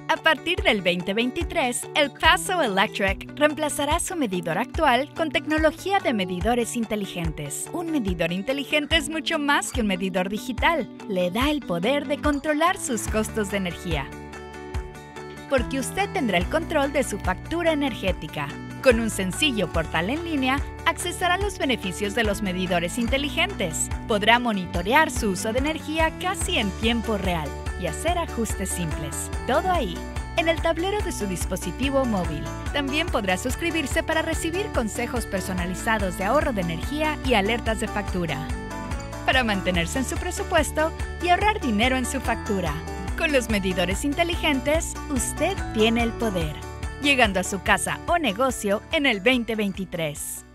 A partir del 2023, el Paso Electric reemplazará su medidor actual con tecnología de medidores inteligentes. Un medidor inteligente es mucho más que un medidor digital. Le da el poder de controlar sus costos de energía. Porque usted tendrá el control de su factura energética. Con un sencillo portal en línea, accesará los beneficios de los medidores inteligentes. Podrá monitorear su uso de energía casi en tiempo real y hacer ajustes simples. Todo ahí, en el tablero de su dispositivo móvil. También podrá suscribirse para recibir consejos personalizados de ahorro de energía y alertas de factura. Para mantenerse en su presupuesto y ahorrar dinero en su factura. Con los medidores inteligentes, usted tiene el poder. Llegando a su casa o negocio en el 2023.